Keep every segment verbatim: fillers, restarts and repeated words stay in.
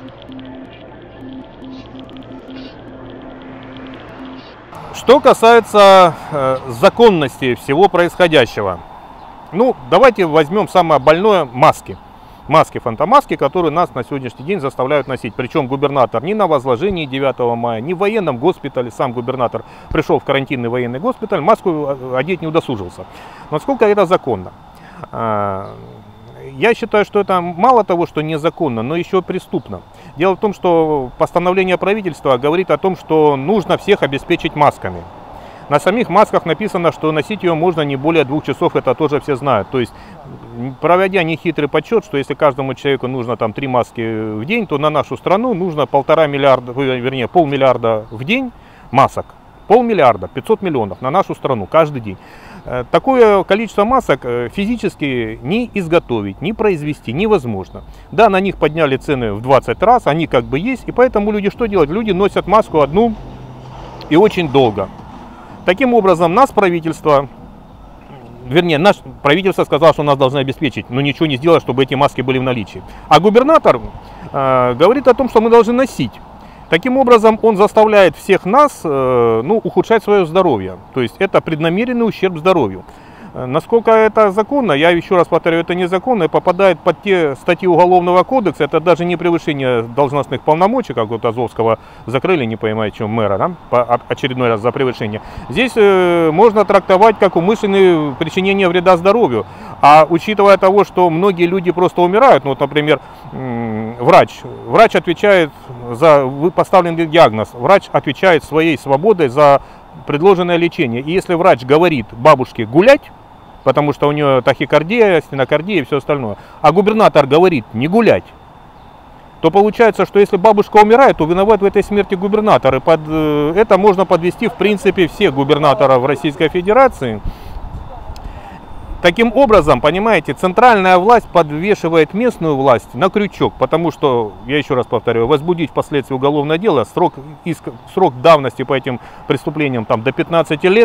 Что касается э, законности всего происходящего, ну, давайте возьмем самое больное – маски. Маски, фантомаски, которые нас на сегодняшний день заставляют носить. Причем губернатор ни на возложении девятого мая, ни в военном госпитале, сам губернатор пришел в карантинный военный госпиталь, маску одеть не удосужился. Насколько это законно? Я считаю, что это мало того, что незаконно, но еще преступно. Дело в том, что постановление правительства говорит о том, что нужно всех обеспечить масками. На самих масках написано, что носить ее можно не более двух часов, это тоже все знают. То есть, проводя нехитрый подсчет, что если каждому человеку нужно там три маски в день, то на нашу страну нужно полтора миллиарда, вернее полмиллиарда в день масок. Полмиллиарда, пятьсот миллионов на нашу страну каждый день. Такое количество масок физически ни изготовить, ни произвести невозможно. Да, на них подняли цены в двадцать раз, они как бы есть, и поэтому люди что делают? Люди носят маску одну и очень долго. Таким образом, нас правительство, вернее, наше правительство сказало, что нас должны обеспечить, но ничего не сделало, чтобы эти маски были в наличии. А губернатор э, говорит о том, что мы должны носить. Таким образом, он заставляет всех нас э, ну, ухудшать свое здоровье. То есть это преднамеренный ущерб здоровью. Насколько это законно, я еще раз повторяю, это незаконно и попадает под те статьи Уголовного кодекса. Это даже не превышение должностных полномочий, как вот Азовского закрыли, не понимаю, чем мэра, да, по очередной раз за превышение. Здесь э, можно трактовать как умышленное причинение вреда здоровью. А учитывая того, что многие люди просто умирают, ну вот, например, врач, врач отвечает за поставленный диагноз, врач отвечает своей свободой за предложенное лечение. И если врач говорит бабушке гулять, потому что у нее тахикардия, стенокардия и все остальное, а губернатор говорит не гулять, то получается, что если бабушка умирает, то виноват в этой смерти губернатор. И под это можно подвести в принципе всех губернаторов Российской Федерации. Таким образом, понимаете, центральная власть подвешивает местную власть на крючок, потому что, я еще раз повторяю, возбудить впоследствии уголовное дело, срок, иск, срок давности по этим преступлениям там, до пятнадцати лет,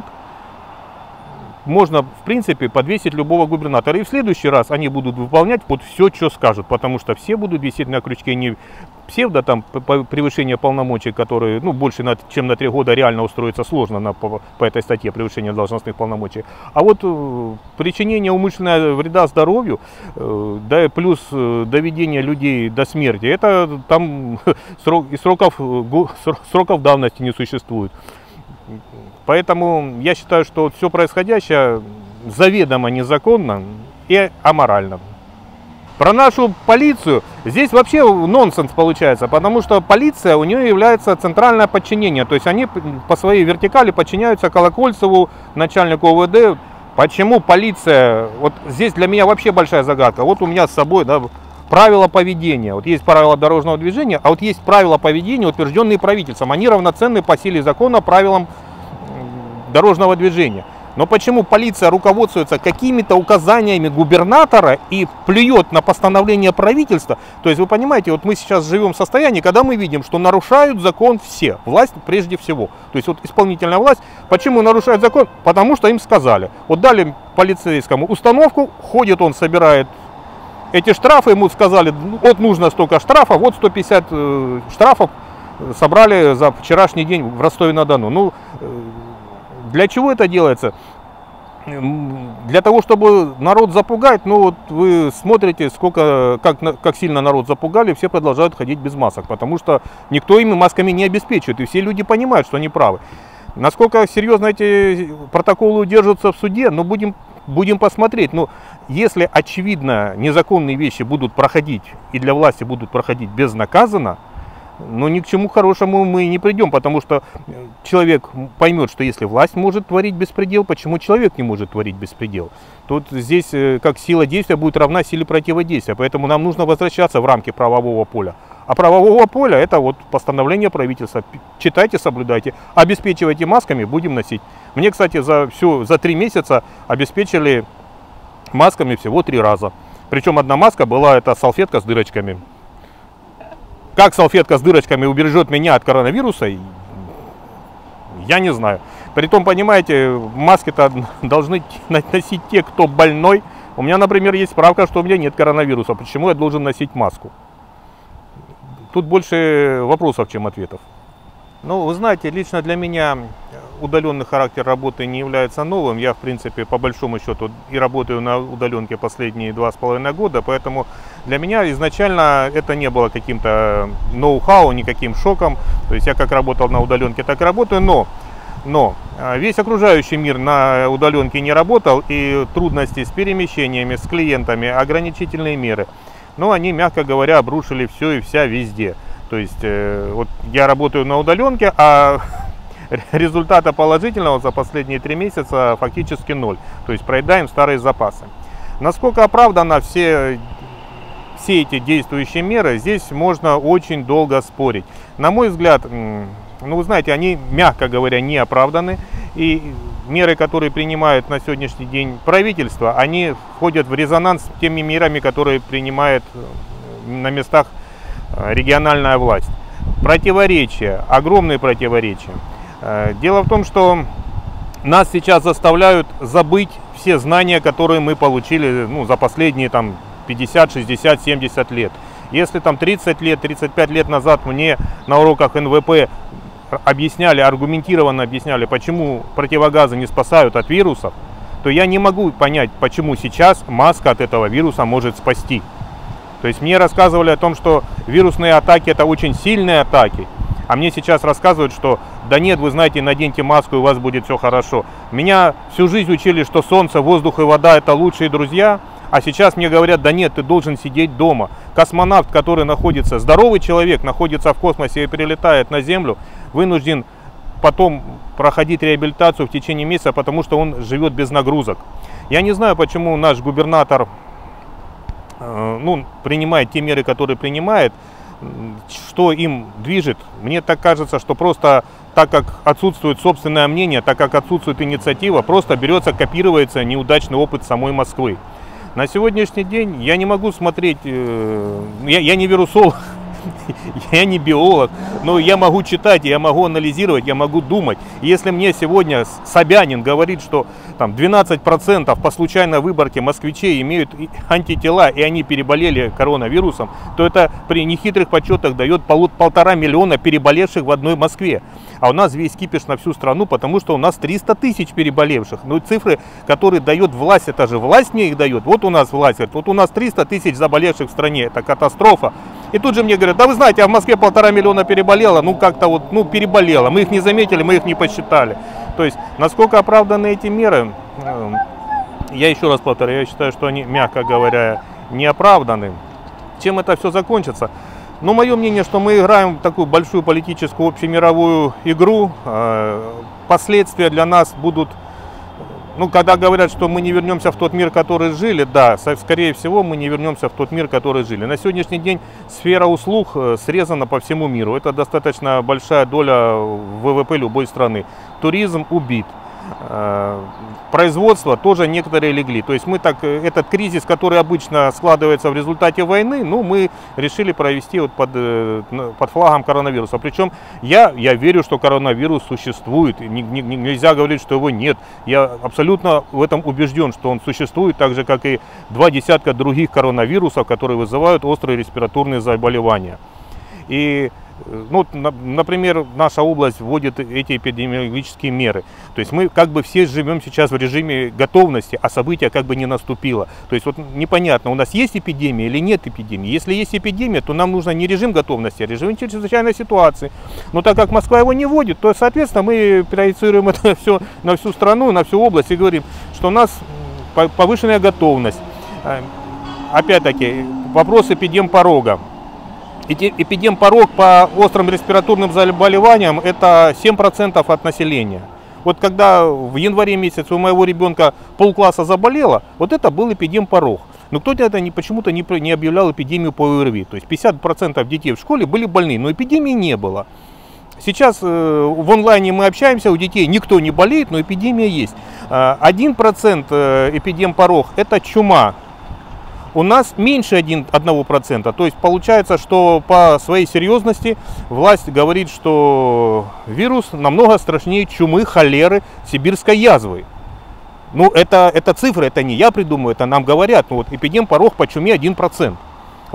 можно, в принципе, подвесить любого губернатора. И в следующий раз они будут выполнять вот все, что скажут, потому что все будут висеть на крючке, не псевдо, там, превышение полномочий, которые, ну, больше, на, чем на три года реально устроиться сложно на, по, по этой статье превышения должностных полномочий. А вот э, причинение умышленного вреда здоровью, э, да и плюс э, доведение людей до смерти, это там срок, и сроков, сроков давности не существует. Поэтому я считаю, что все происходящее заведомо незаконно и аморально. Про нашу полицию здесь вообще нонсенс получается, потому что полиция, у нее является центральное подчинение. То есть они по своей вертикали подчиняются Колокольцеву, начальнику о вэ дэ. Почему полиция, вот здесь для меня вообще большая загадка. Вот у меня с собой, да, правила поведения. Вот есть правила дорожного движения, а вот есть правила поведения, утвержденные правительством. Они равноценны по силе закона правилам дорожного движения. Но почему полиция руководствуется какими-то указаниями губернатора и плюет на постановление правительства? То есть вы понимаете, вот мы сейчас живем в состоянии, когда мы видим, что нарушают закон все, власть прежде всего. То есть вот исполнительная власть, почему нарушает закон? Потому что им сказали. Вот дали полицейскому установку, ходит он, собирает эти штрафы, ему сказали, вот нужно столько штрафов, вот сто пятьдесят э, штрафов собрали за вчерашний день в Ростове-на-Дону. Ну, э, для чего это делается? Для того, чтобы народ запугать. Ну вот вы смотрите, сколько, как, как сильно народ запугали, все продолжают ходить без масок, потому что никто ими масками не обеспечивает, и все люди понимают, что они правы. Насколько серьезно эти протоколы удержатся в суде, ну будем, будем посмотреть. Но если очевидно незаконные вещи будут проходить и для власти будут проходить безнаказанно, но ни к чему хорошему мы не придем, потому что человек поймет, что если власть может творить беспредел, почему человек не может творить беспредел? Тут здесь как сила действия будет равна силе противодействия, поэтому нам нужно возвращаться в рамки правового поля. А правового поля это вот постановление правительства. Читайте, соблюдайте, обеспечивайте масками, будем носить. Мне, кстати, за, всю, за три месяца обеспечили масками всего три раза. Причем одна маска была, это салфетка с дырочками. Как салфетка с дырочками убережет меня от коронавируса, я не знаю. Притом, понимаете, маски-то должны носить те, кто больной. У меня, например, есть справка, что у меня нет коронавируса. Почему я должен носить маску? тут больше вопросов, чем ответов. Ну, вы знаете, лично для меня удаленный характер работы не является новым. Я, в принципе, по большому счету и работаю на удаленке последние два с половиной года, поэтому для меня изначально это не было каким-то ноу-хау, никаким шоком. То есть я как работал на удаленке, так и работаю, но, но весь окружающий мир на удаленке не работал, и трудности с перемещениями, с клиентами, ограничительные меры, но они, мягко говоря, обрушили все и вся везде. То есть э, вот я работаю на удаленке, а результата положительного за последние три месяца фактически ноль. То есть проедаем старые запасы. Насколько оправданы все, все эти действующие меры, здесь можно очень долго спорить. На мой взгляд, ну вы знаете, они, мягко говоря, не оправданы. И меры, которые принимает на сегодняшний день правительство, они входят в резонанс с теми мерами, которые принимает на местах региональная власть. Противоречия, огромные противоречия. Дело в том, что нас сейчас заставляют забыть все знания, которые мы получили ну, за последние там, пятьдесят, шестьдесят, семьдесят лет. Если там тридцать лет, тридцать пять лет назад мне на уроках эн вэ пэ объясняли, аргументированно объясняли, почему противогазы не спасают от вирусов, то я не могу понять, почему сейчас маска от этого вируса может спасти. То есть мне рассказывали о том, что вирусные атаки это очень сильные атаки, а мне сейчас рассказывают, что да нет, вы знаете, наденьте маску и у вас будет все хорошо. Меня всю жизнь учили, что солнце, воздух и вода это лучшие друзья, а сейчас мне говорят, да нет, ты должен сидеть дома. Космонавт, который находится, здоровый человек, находится в космосе и прилетает на Землю, вынужден потом проходить реабилитацию в течение месяца, потому что он живет без нагрузок. Я не знаю, почему наш губернатор ну, принимает те меры, которые принимает, что им движет. Мне так кажется, что просто так как отсутствует собственное мнение, так как отсутствует инициатива, просто берется, копируется неудачный опыт самой Москвы. На сегодняшний день я не могу смотреть, я, я не вирусолог, я не биолог, но я могу читать, я могу анализировать, я могу думать. Если мне сегодня Собянин говорит, что там двенадцать процентов по случайной выборке москвичей имеют антитела и они переболели коронавирусом, то это при нехитрых подсчетах дает пол, полтора миллиона переболевших в одной Москве. А у нас весь кипиш на всю страну, потому что у нас триста тысяч переболевших. Ну цифры, которые дает власть, это же власть мне их дает. Вот у нас власть, вот у нас триста тысяч заболевших в стране, это катастрофа. И тут же мне говорят, да вы знаете, а в Москве полтора миллиона переболело, ну как-то вот, ну переболело, мы их не заметили, мы их не посчитали. То есть, насколько оправданы эти меры, я еще раз повторяю, я считаю, что они, мягко говоря, не оправданы. Чем это все закончится? Ну, мое мнение, что мы играем в такую большую политическую общемировую игру, последствия для нас будут... Ну, когда говорят, что мы не вернемся в тот мир, который жили, да, скорее всего, мы не вернемся в тот мир, который жили. На сегодняшний день сфера услуг срезана по всему миру. Это достаточно большая доля вэ вэ пэ любой страны. Туризм убит. Производство тоже некоторые легли. То есть мы так, этот кризис, который обычно складывается в результате войны, ну, мы решили провести вот под, под флагом коронавируса. Причем я, я верю, что коронавирус существует. Не, не, нельзя говорить, что его нет. Я абсолютно в этом убежден, что он существует, так же, как и два десятка других коронавирусов, которые вызывают острые респираторные заболевания. И ну, например, наша область вводит эти эпидемиологические меры. То есть мы как бы все живем сейчас в режиме готовности, а события как бы не наступило. То есть вот непонятно, у нас есть эпидемия или нет эпидемии. Если есть эпидемия, то нам нужно не режим готовности, а режим чрезвычайной ситуации. Но так как Москва его не вводит, то, соответственно, мы проецируем это все на всю страну, на всю область и говорим, что у нас повышенная готовность. Опять-таки, вопрос эпидемпорога. Эпидемпорог по острым респираторным заболеваниям это семь процентов от населения. Вот когда в январе месяце у моего ребенка полкласса заболело, вот это был эпидемпорог. Но кто-то это почему-то не, не объявлял эпидемию по о эр ви. То есть пятьдесят процентов детей в школе были больны, но эпидемии не было. Сейчас э, в онлайне мы общаемся, у детей никто не болеет, но эпидемия есть. один процент эпидемпорог это чума. У нас меньше одного процента, то есть получается, что по своей серьезности власть говорит, что вирус намного страшнее чумы, холеры, сибирской язвы. Ну это, это цифры, это не я придумаю, это нам говорят. Ну, вот эпидемпорог по чуме один процент.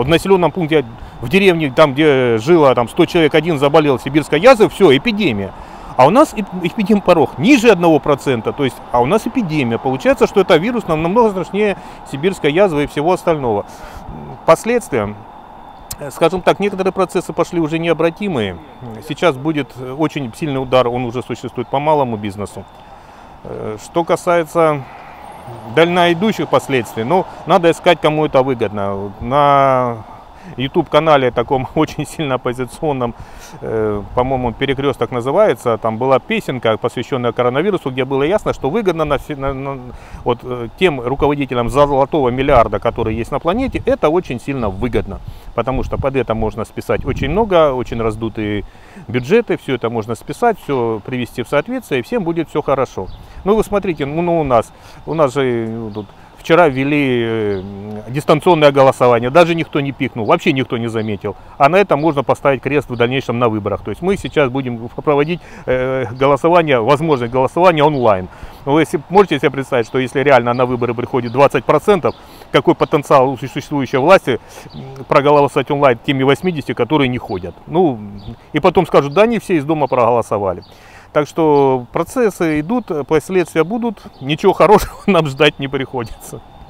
Вот в населенном пункте, в деревне, там где жило там, сто человек, один заболел сибирской язвой, все, эпидемия. А у нас эпидемпорог ниже одного процента, то есть, а у нас эпидемия. Получается, что это вирус намного страшнее сибирской язвы и всего остального. Последствия, скажем так, некоторые процессы пошли уже необратимые. Сейчас будет очень сильный удар, он уже существует по малому бизнесу. Что касается дальноидущих последствий, ну, надо искать, кому это выгодно. На YouTube-канале таком очень сильно оппозиционном, э, по-моему, «Перекресток» называется, там была песенка, посвященная коронавирусу, где было ясно, что выгодно на, на, на, вот, тем руководителям золотого миллиарда, который есть на планете, это очень сильно выгодно, потому что под это можно списать очень много, очень раздутые бюджеты, все это можно списать, все привести в соответствие, и всем будет все хорошо. Ну, вы смотрите, ну, у нас, у нас же ну, тут вчера ввели дистанционное голосование, даже никто не пикнул, вообще никто не заметил. А на этом можно поставить крест в дальнейшем на выборах. То есть мы сейчас будем проводить голосование, возможность голосования онлайн. Вы можете себе представить, что если реально на выборы приходит двадцать процентов, какой потенциал у существующей власти проголосовать онлайн теми восьмидесятью, которые не ходят. Ну, и потом скажут, да, не все из дома проголосовали. Так что процессы идут, последствия будут, ничего хорошего нам ждать не приходится.